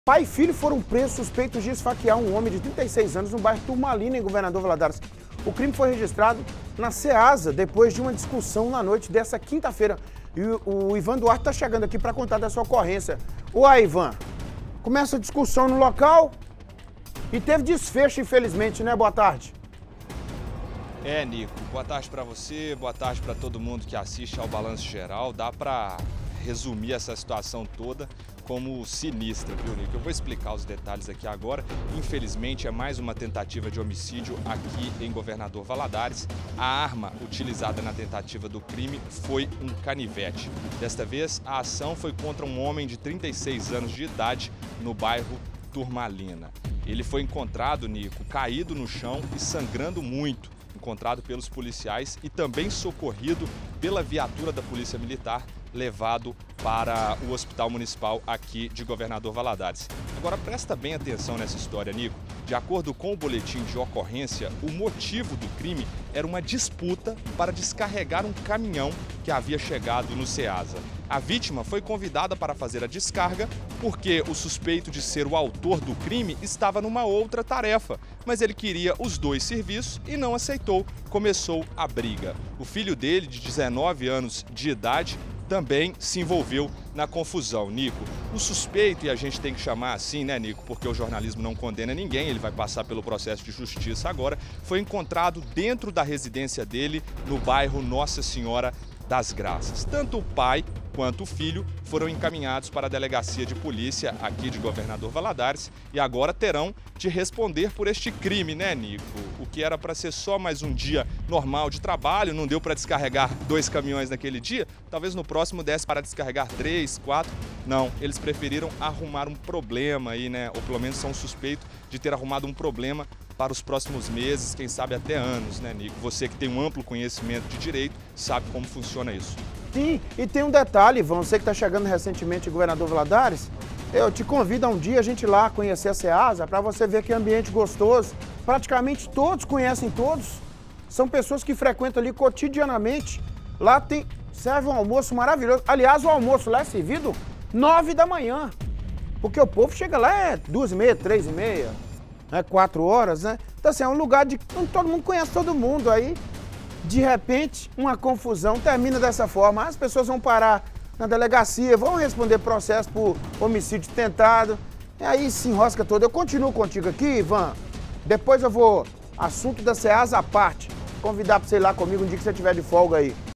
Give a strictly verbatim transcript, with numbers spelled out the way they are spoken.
Pai e filho foram presos suspeitos de esfaquear um homem de trinta e seis anos no bairro Turmalina, em Governador Valadares. O crime foi registrado na Ceasa depois de uma discussão na noite dessa quinta-feira. E o Ivan Duarte está chegando aqui para contar dessa ocorrência. Uai, Ivan, começa a discussão no local e teve desfecho, infelizmente, né? Boa tarde. É, Nico, boa tarde para você, boa tarde para todo mundo que assiste ao Balanço Geral. Dá para resumir essa situação toda como sinistra, viu, Nico? Eu vou explicar os detalhes aqui agora. Infelizmente, é mais uma tentativa de homicídio aqui em Governador Valadares. A arma utilizada na tentativa do crime foi um canivete. Desta vez, a ação foi contra um homem de trinta e seis anos de idade no bairro Turmalina. Ele foi encontrado, Nico, caído no chão e sangrando muito. Encontrado pelos policiais e também socorrido pela viatura da Polícia Militar, levado para o Hospital Municipal aqui de Governador Valadares. Agora presta bem atenção nessa história, Nico. De acordo com o boletim de ocorrência, o motivo do crime era uma disputa para descarregar um caminhão que havia chegado no Ceasa. A vítima foi convidada para fazer a descarga porque o suspeito de ser o autor do crime estava numa outra tarefa, mas ele queria os dois serviços e não aceitou. Começou a briga. O filho dele, de dezenove anos de idade, também se envolveu na confusão, Nico. O suspeito, e a gente tem que chamar assim, né, Nico, porque o jornalismo não condena ninguém, ele vai passar pelo processo de justiça agora, foi encontrado dentro da residência dele, no bairro Nossa Senhora das Graças. Tanto o pai quanto o filho foram encaminhados para a delegacia de polícia aqui de Governador Valadares e agora terão de responder por este crime, né, Nico? O que era para ser só mais um dia normal de trabalho, não deu para descarregar dois caminhões naquele dia, talvez no próximo desse para descarregar três, quatro. Não, eles preferiram arrumar um problema aí, né? Ou pelo menos são suspeitos de ter arrumado um problema para os próximos meses, quem sabe até anos, né, Nico? Você que tem um amplo conhecimento de direito, sabe como funciona isso. Sim, e tem um detalhe, Ivan, você que está chegando recentemente em Governador Valadares, eu te convido a um dia a gente ir lá conhecer a Ceasa, para você ver que ambiente gostoso. Praticamente todos conhecem todos, são pessoas que frequentam ali cotidianamente. Lá tem, serve um almoço maravilhoso. Aliás, o almoço lá é servido nove da manhã, porque o povo chega lá é duas e meia, três e meia, né, quatro horas, né? Então assim, é um lugar de onde todo mundo conhece todo mundo aí. De repente, uma confusão termina dessa forma. As pessoas vão parar na delegacia, vão responder processo por homicídio tentado. E aí se enrosca todo. Eu continuo contigo aqui, Ivan. Depois eu vou, assunto da Ceasa à parte, convidar para você ir lá comigo um dia que você estiver de folga aí.